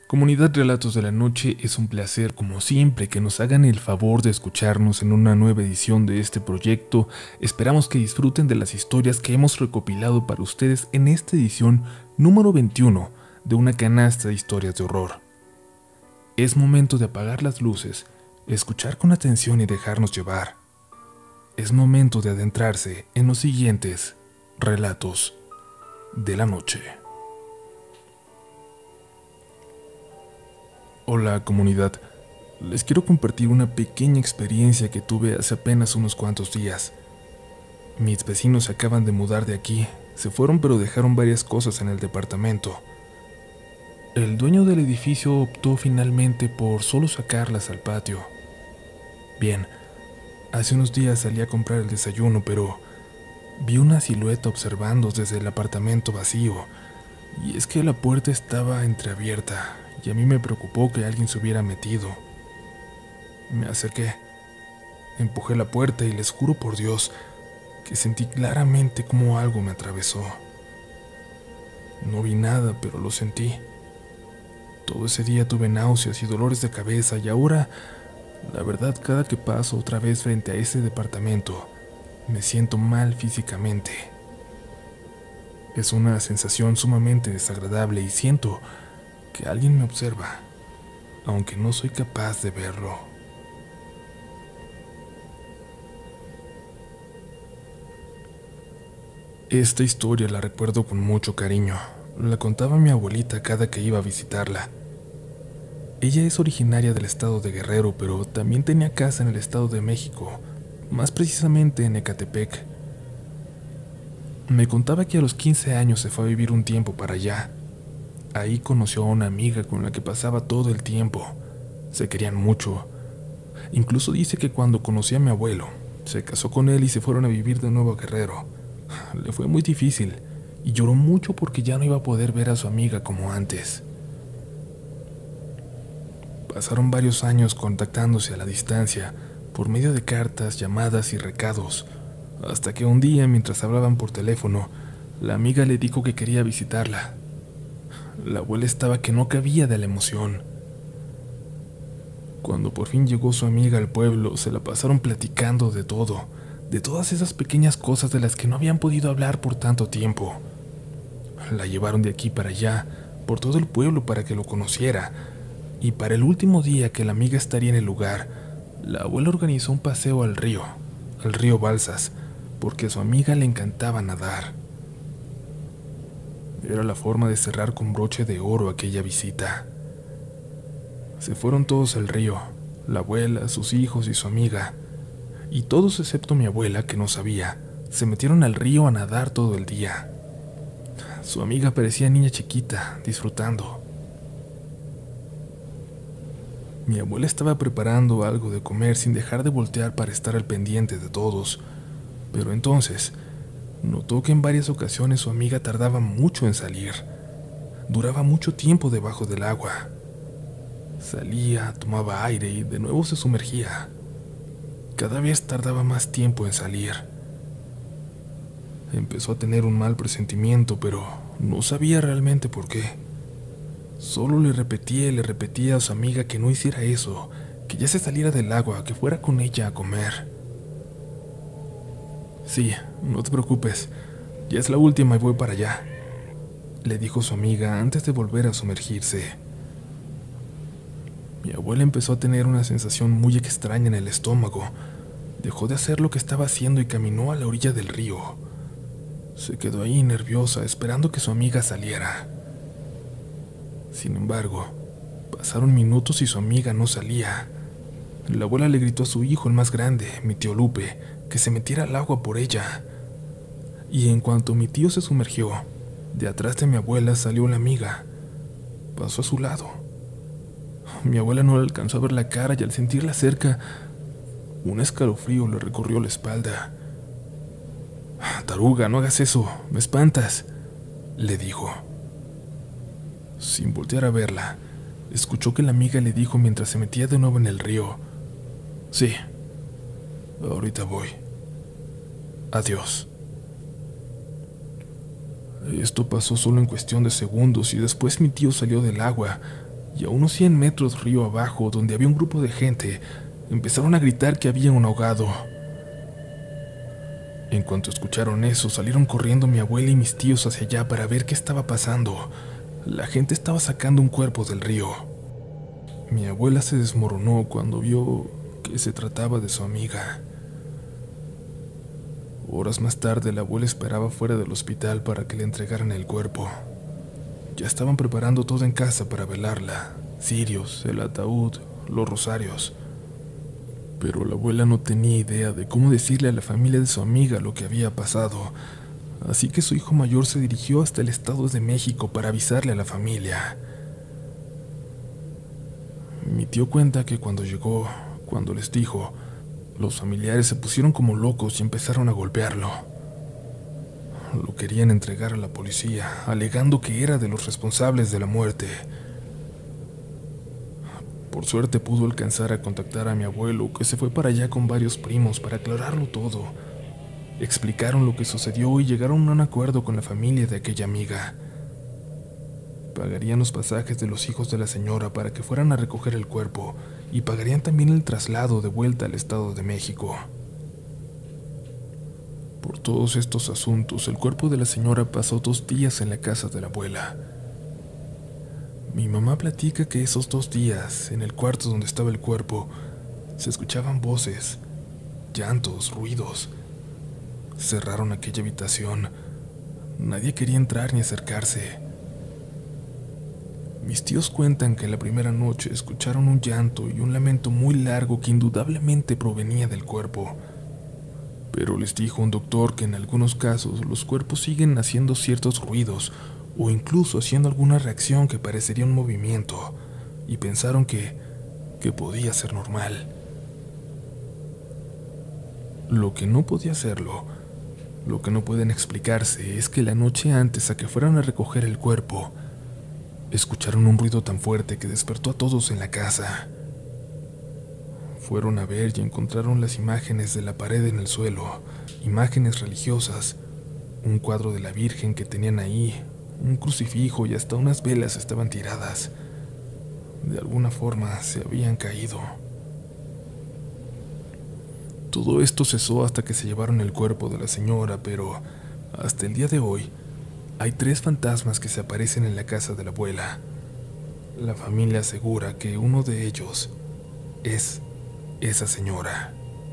Comunidad Relatos de la Noche, es un placer como siempre que nos hagan el favor de escucharnos en una nueva edición de este proyecto. Esperamos que disfruten de las historias que hemos recopilado para ustedes en esta edición número 21 de una canasta de historias de horror. Es momento de apagar las luces, escuchar con atención y dejarnos llevar. Es momento de adentrarse en los siguientes relatos de la noche. Hola comunidad, les quiero compartir una pequeña experiencia que tuve hace apenas unos cuantos días. Mis vecinos se acaban de mudar de aquí, se fueron pero dejaron varias cosas en el departamento. El dueño del edificio optó finalmente por solo sacarlas al patio. Bien, hace unos días salí a comprar el desayuno, pero vi una silueta observando desde el apartamento vacío, y es que la puerta estaba entreabierta. Y a mí me preocupó que alguien se hubiera metido. Me acerqué, empujé la puerta y les juro por Dios que sentí claramente como algo me atravesó. No vi nada, pero lo sentí. Todo ese día tuve náuseas y dolores de cabeza y ahora, la verdad, cada que paso otra vez frente a ese departamento, me siento mal físicamente. Es una sensación sumamente desagradable y siento que alguien me observa, aunque no soy capaz de verlo. Esta historia la recuerdo con mucho cariño. La contaba mi abuelita cada que iba a visitarla. Ella es originaria del estado de Guerrero, pero también tenía casa en el estado de México, más precisamente en Ecatepec. Me contaba que a los 15 años se fue a vivir un tiempo para allá. Ahí conoció a una amiga con la que pasaba todo el tiempo. Se querían mucho. Incluso dice que cuando conoció a mi abuelo, se casó con él y se fueron a vivir de nuevo a Guerrero. Le fue muy difícil y lloró mucho porque ya no iba a poder ver a su amiga como antes. Pasaron varios años contactándose a la distancia, por medio de cartas, llamadas y recados, hasta que un día, mientras hablaban por teléfono, la amiga le dijo que quería visitarla. La abuela estaba que no cabía de la emoción. Cuando por fin llegó su amiga al pueblo, se la pasaron platicando de todo, de todas esas pequeñas cosas de las que no habían podido hablar por tanto tiempo. La llevaron de aquí para allá, por todo el pueblo para que lo conociera, y para el último día que la amiga estaría en el lugar, la abuela organizó un paseo al río Balsas, porque a su amiga le encantaba nadar. Era la forma de cerrar con broche de oro aquella visita. Se fueron todos al río, la abuela, sus hijos y su amiga, y todos excepto mi abuela, que no sabía, se metieron al río a nadar todo el día. Su amiga parecía niña chiquita, disfrutando. Mi abuela estaba preparando algo de comer sin dejar de voltear para estar al pendiente de todos, pero entonces notó que en varias ocasiones su amiga tardaba mucho en salir. Duraba mucho tiempo debajo del agua. Salía, tomaba aire y de nuevo se sumergía. Cada vez tardaba más tiempo en salir. Empezó a tener un mal presentimiento, pero no sabía realmente por qué. Solo le repetía a su amiga que no hiciera eso, que ya se saliera del agua, que fuera con ella a comer. Sí, no te preocupes, ya es la última y voy para allá, le dijo su amiga antes de volver a sumergirse. Mi abuela empezó a tener una sensación muy extraña en el estómago. Dejó de hacer lo que estaba haciendo y caminó a la orilla del río. Se quedó ahí nerviosa, esperando que su amiga saliera. Sin embargo, pasaron minutos y su amiga no salía. La abuela le gritó a su hijo, el más grande, mi tío Lupe, que se metiera al agua por ella. Y en cuanto mi tío se sumergió, de atrás de mi abuela salió la amiga. Pasó a su lado. Mi abuela no le alcanzó a ver la cara y al sentirla cerca, un escalofrío le recorrió la espalda. «Taruga, no hagas eso, me espantas», le dijo. Sin voltear a verla, escuchó que la amiga le dijo mientras se metía de nuevo en el río: «Sí, ahorita voy. Adiós». Esto pasó solo en cuestión de segundos y después mi tío salió del agua, y a unos 100 metros río abajo, donde había un grupo de gente, empezaron a gritar que había un ahogado. En cuanto escucharon eso, salieron corriendo mi abuela y mis tíos hacia allá para ver qué estaba pasando. La gente estaba sacando un cuerpo del río. Mi abuela se desmoronó cuando vio que se trataba de su amiga. Horas más tarde, la abuela esperaba fuera del hospital para que le entregaran el cuerpo. Ya estaban preparando todo en casa para velarla: cirios, el ataúd, los rosarios. Pero la abuela no tenía idea de cómo decirle a la familia de su amiga lo que había pasado, así que su hijo mayor se dirigió hasta el Estado de México para avisarle a la familia. Mi tío cuenta que cuando llegó, cuando les dijo, los familiares se pusieron como locos y empezaron a golpearlo. Lo querían entregar a la policía, alegando que era de los responsables de la muerte. Por suerte pudo alcanzar a contactar a mi abuelo, que se fue para allá con varios primos para aclararlo todo. Explicaron lo que sucedió y llegaron a un acuerdo con la familia de aquella amiga. Pagarían los pasajes de los hijos de la señora para que fueran a recoger el cuerpo y pagarían también el traslado de vuelta al Estado de México. Por todos estos asuntos, el cuerpo de la señora pasó 2 días en la casa de la abuela. Mi mamá platica que esos 2 días, en el cuarto donde estaba el cuerpo, se escuchaban voces, llantos, ruidos. Cerraron aquella habitación. Nadie quería entrar ni acercarse. Mis tíos cuentan que la primera noche escucharon un llanto y un lamento muy largo que indudablemente provenía del cuerpo. Pero les dijo un doctor que en algunos casos los cuerpos siguen haciendo ciertos ruidos o incluso haciendo alguna reacción que parecería un movimiento, y pensaron que podía ser normal. Lo que no podía serlo, lo que no pueden explicarse, es que la noche antes a que fueran a recoger el cuerpo, escucharon un ruido tan fuerte que despertó a todos en la casa. Fueron a ver y encontraron las imágenes de la pared en el suelo, imágenes religiosas, un cuadro de la Virgen que tenían ahí, un crucifijo y hasta unas velas estaban tiradas. De alguna forma se habían caído. Todo esto cesó hasta que se llevaron el cuerpo de la señora, pero hasta el día de hoy hay 3 fantasmas que se aparecen en la casa de la abuela. La familia asegura que uno de ellos es esa señora.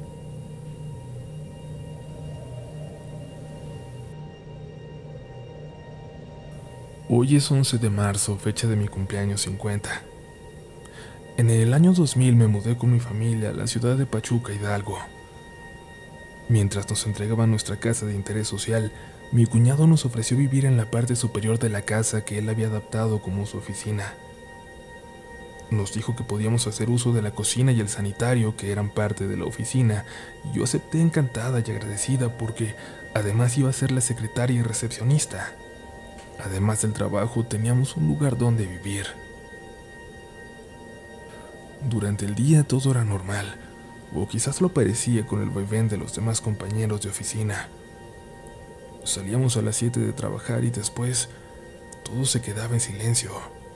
Hoy es 11 de marzo, fecha de mi cumpleaños 50. En el año 2000 me mudé con mi familia a la ciudad de Pachuca, Hidalgo. Mientras nos entregaban nuestra casa de interés social, mi cuñado nos ofreció vivir en la parte superior de la casa que él había adaptado como su oficina. Nos dijo que podíamos hacer uso de la cocina y el sanitario, que eran parte de la oficina, y yo acepté encantada y agradecida porque además iba a ser la secretaria y recepcionista. Además del trabajo, teníamos un lugar donde vivir. Durante el día todo era normal, o quizás lo parecía con el vaivén de los demás compañeros de oficina. Salíamos a las 7 de trabajar y después todo se quedaba en silencio.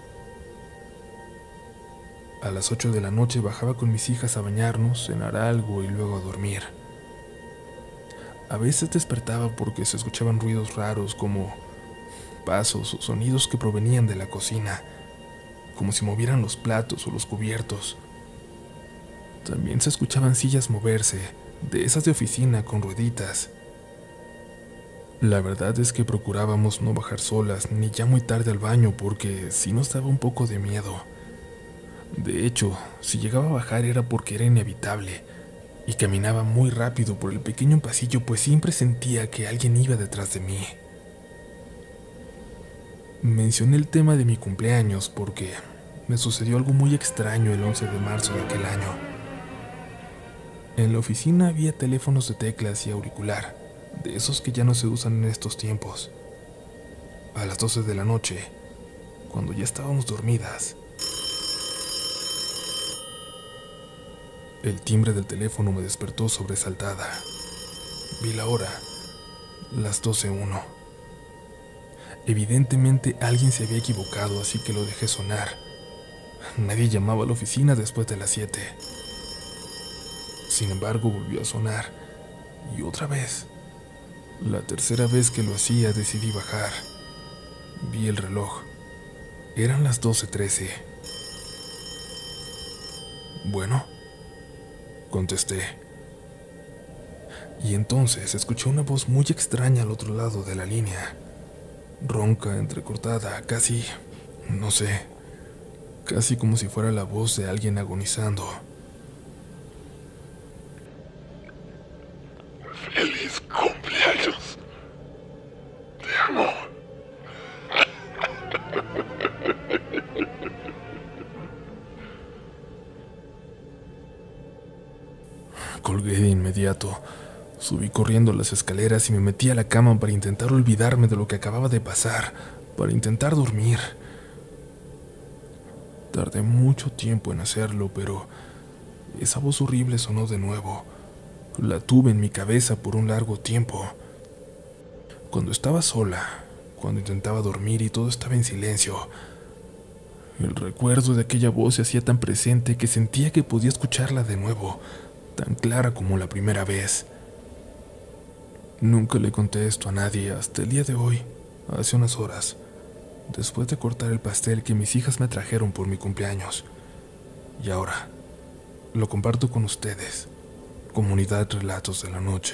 A las 8 de la noche bajaba con mis hijas a bañarnos, cenar algo y luego a dormir. A veces despertaba porque se escuchaban ruidos raros como pasos o sonidos que provenían de la cocina, como si movieran los platos o los cubiertos. También se escuchaban sillas moverse, de esas de oficina con rueditas. La verdad es que procurábamos no bajar solas ni ya muy tarde al baño porque sí nos daba un poco de miedo. De hecho, si llegaba a bajar era porque era inevitable, y caminaba muy rápido por el pequeño pasillo pues siempre sentía que alguien iba detrás de mí. Mencioné el tema de mi cumpleaños porque me sucedió algo muy extraño el 11 de marzo de aquel año. En la oficina había teléfonos de teclas y auricular, de esos que ya no se usan en estos tiempos. A las 12 de la noche, cuando ya estábamos dormidas, el timbre del teléfono me despertó sobresaltada. Vi la hora, las 12:01. Evidentemente alguien se había equivocado, así que lo dejé sonar. Nadie llamaba a la oficina después de las 7. Sin embargo, volvió a sonar, y otra vez. La tercera vez que lo hacía decidí bajar. Vi el reloj. Eran las 12:13. Bueno, contesté. Y entonces escuché una voz muy extraña al otro lado de la línea. Ronca, entrecortada, casi, no sé, casi como si fuera la voz de alguien agonizando. ¡Feliz cumpleaños! ¡Te amo! Colgué de inmediato. Subí corriendo las escaleras y me metí a la cama para intentar olvidarme de lo que acababa de pasar, para intentar dormir. Tardé mucho tiempo en hacerlo, pero esa voz horrible sonó de nuevo. La tuve en mi cabeza por un largo tiempo. Cuando estaba sola, cuando intentaba dormir y todo estaba en silencio, el recuerdo de aquella voz se hacía tan presente que sentía que podía escucharla de nuevo, tan clara como la primera vez. Nunca le conté esto a nadie hasta el día de hoy, hace unas horas, después de cortar el pastel que mis hijas me trajeron por mi cumpleaños. Y ahora, lo comparto con ustedes, comunidad Relatos de la Noche.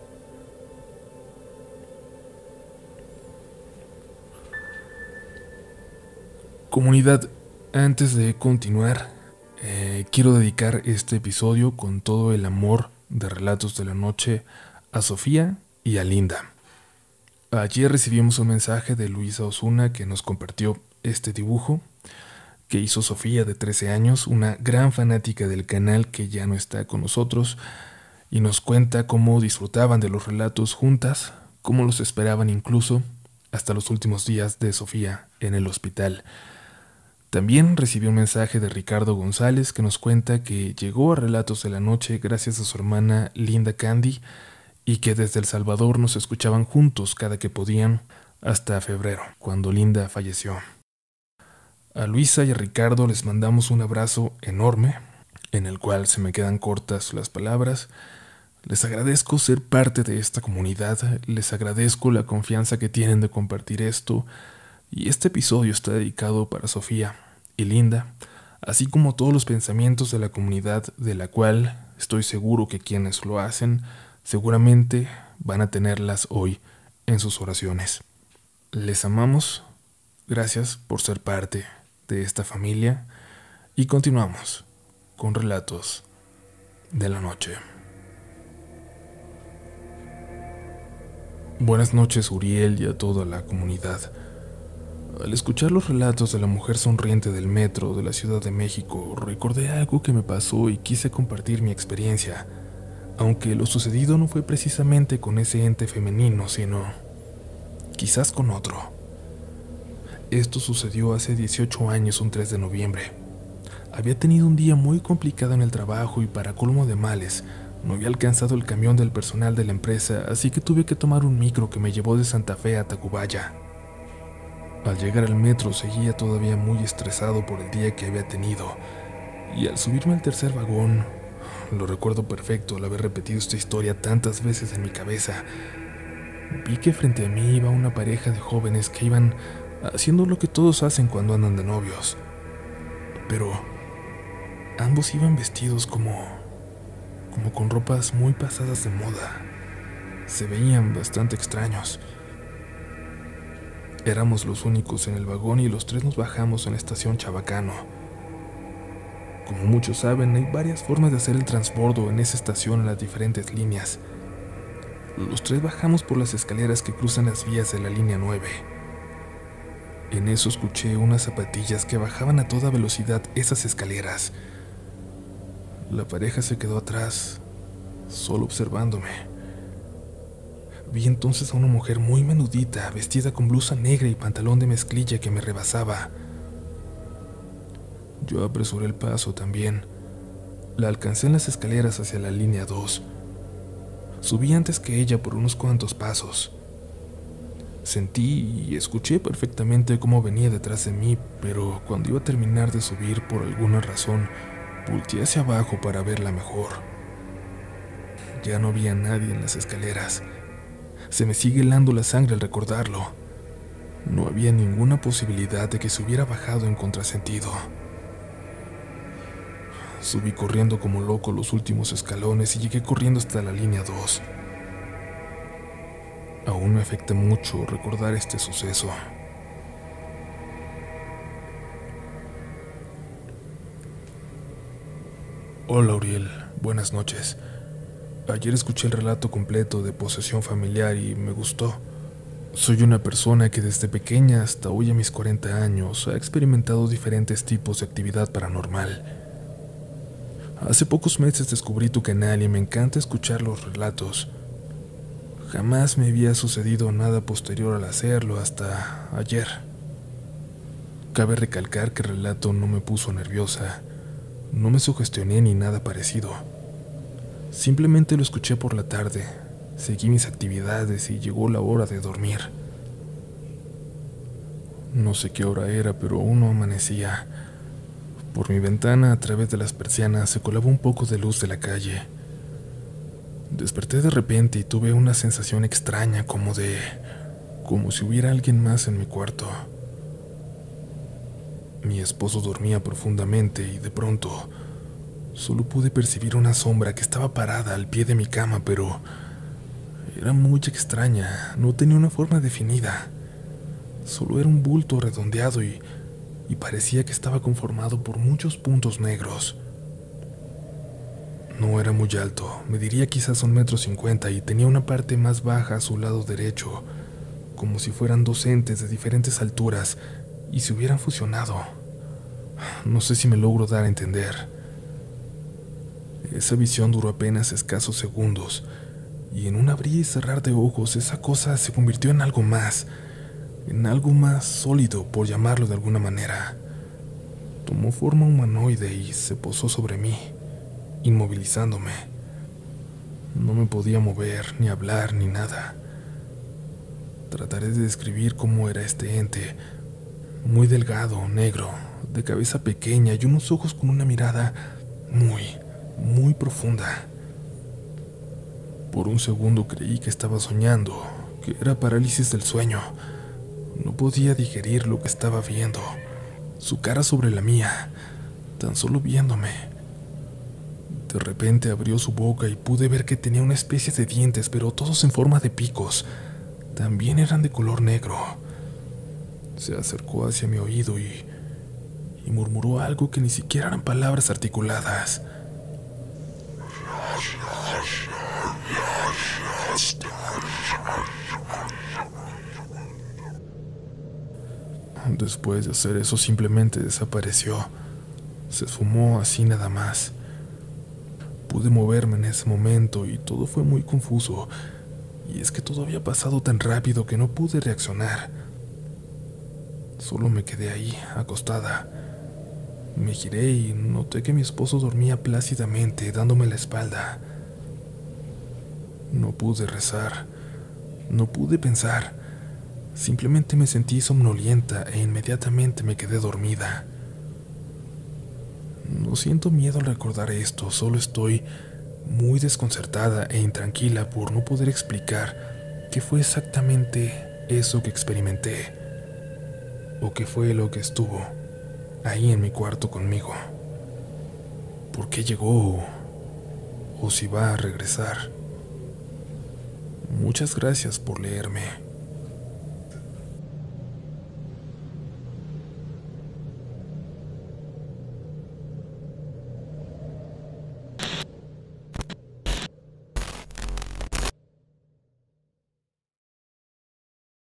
Comunidad, antes de continuar, quiero dedicar este episodio con todo el amor de Relatos de la Noche a Sofía y a Linda. Ayer recibimos un mensaje de Luisa Osuna que nos compartió este dibujo que hizo Sofía, de 13 años, una gran fanática del canal que ya no está con nosotros, y nos cuenta cómo disfrutaban de los relatos juntas, cómo los esperaban incluso hasta los últimos días de Sofía en el hospital. También recibió un mensaje de Ricardo González que nos cuenta que llegó a Relatos de la Noche gracias a su hermana Linda Candy y que desde El Salvador nos escuchaban juntos cada que podían hasta febrero, cuando Linda falleció. A Luisa y a Ricardo les mandamos un abrazo enorme, en el cual se me quedan cortas las palabras. Les agradezco ser parte de esta comunidad, les agradezco la confianza que tienen de compartir esto, y este episodio está dedicado para Sofía y Linda, así como todos los pensamientos de la comunidad, de la cual estoy seguro que quienes lo hacen seguramente van a tenerlas hoy en sus oraciones. Les amamos, gracias por ser parte de esta familia, y continuamos con Relatos de la Noche. Buenas noches, Uriel, y a toda la comunidad. Al escuchar los relatos de la mujer sonriente del metro de la Ciudad de México, recordé algo que me pasó y quise compartir mi experiencia, aunque lo sucedido no fue precisamente con ese ente femenino, sino quizás con otro. Esto sucedió hace 18 años, un 3 de noviembre. Había tenido un día muy complicado en el trabajo y, para colmo de males, no había alcanzado el camión del personal de la empresa, así que tuve que tomar un micro que me llevó de Santa Fe a Tacubaya. Al llegar al metro seguía todavía muy estresado por el día que había tenido, y al subirme al tercer vagón, lo recuerdo perfecto al haber repetido esta historia tantas veces en mi cabeza, vi que frente a mí iba una pareja de jóvenes que iban haciendo lo que todos hacen cuando andan de novios, pero ambos iban vestidos como con ropas muy pasadas de moda. Se veían bastante extraños. Éramos los únicos en el vagón y los tres nos bajamos en la estación Chabacano. Como muchos saben, hay varias formas de hacer el transbordo en esa estación en las diferentes líneas. Los tres bajamos por las escaleras que cruzan las vías de la línea 9. En eso escuché unas zapatillas que bajaban a toda velocidad esas escaleras. La pareja se quedó atrás, solo observándome. Vi entonces a una mujer muy menudita, vestida con blusa negra y pantalón de mezclilla que me rebasaba. Yo apresuré el paso también. La alcancé en las escaleras hacia la línea 2. Subí antes que ella por unos cuantos pasos. Sentí y escuché perfectamente cómo venía detrás de mí, pero cuando iba a terminar de subir por alguna razón, volteé hacia abajo para verla mejor. Ya no había nadie en las escaleras. Se me sigue helando la sangre al recordarlo. No había ninguna posibilidad de que se hubiera bajado en contrasentido. Subí corriendo como loco los últimos escalones y llegué corriendo hasta la línea 2. Aún me afecta mucho recordar este suceso. Hola, Uriel, buenas noches. Ayer escuché el relato completo de posesión familiar y me gustó. Soy una persona que desde pequeña hasta hoy a mis 40 años ha experimentado diferentes tipos de actividad paranormal. Hace pocos meses descubrí tu canal y me encanta escuchar los relatos. Jamás me había sucedido nada posterior al hacerlo hasta ayer. Cabe recalcar que el relato no me puso nerviosa, no me sugestioné ni nada parecido. Simplemente lo escuché por la tarde, seguí mis actividades y llegó la hora de dormir. No sé qué hora era, pero aún no amanecía. Por mi ventana, a través de las persianas, se colaba un poco de luz de la calle. Desperté de repente y tuve una sensación extraña como si hubiera alguien más en mi cuarto. Mi esposo dormía profundamente y de pronto solo pude percibir una sombra que estaba parada al pie de mi cama, pero era muy extraña, no tenía una forma definida. Solo era un bulto redondeado y parecía que estaba conformado por muchos puntos negros. No era muy alto, mediría quizás 1,50 m y tenía una parte más baja a su lado derecho, como si fueran dos entes de diferentes alturas y se hubieran fusionado. No sé si me logro dar a entender. Esa visión duró apenas escasos segundos, y en un abrir y cerrar de ojos esa cosa se convirtió en algo más sólido, por llamarlo de alguna manera. Tomó forma humanoide y se posó sobre mí, inmovilizándome. No me podía mover, ni hablar, ni nada. Trataré de describir cómo era este ente. Muy delgado, negro, de cabeza pequeña y unos ojos con una mirada muy profunda. Por un segundo creí que estaba soñando, que era parálisis del sueño. No podía digerir lo que estaba viendo. Su cara sobre la mía, tan solo viéndome. De repente abrió su boca y pude ver que tenía una especie de dientes, pero todos en forma de picos. También eran de color negro. Se acercó hacia mi oído y murmuró algo que ni siquiera eran palabras articuladas. Después de hacer eso simplemente desapareció. Se esfumó así nada más. Pude moverme en ese momento y todo fue muy confuso. Y es que todo había pasado tan rápido que no pude reaccionar. Solo me quedé ahí, acostada. Me giré y noté que mi esposo dormía plácidamente, dándome la espalda. No pude rezar, no pude pensar. Simplemente me sentí somnolienta e inmediatamente me quedé dormida. No siento miedo al recordar esto, solo estoy muy desconcertada e intranquila por no poder explicar qué fue exactamente eso que experimenté, o qué fue lo que estuvo ahí en mi cuarto conmigo. ¿Por qué llegó? ¿O si va a regresar? Muchas gracias por leerme.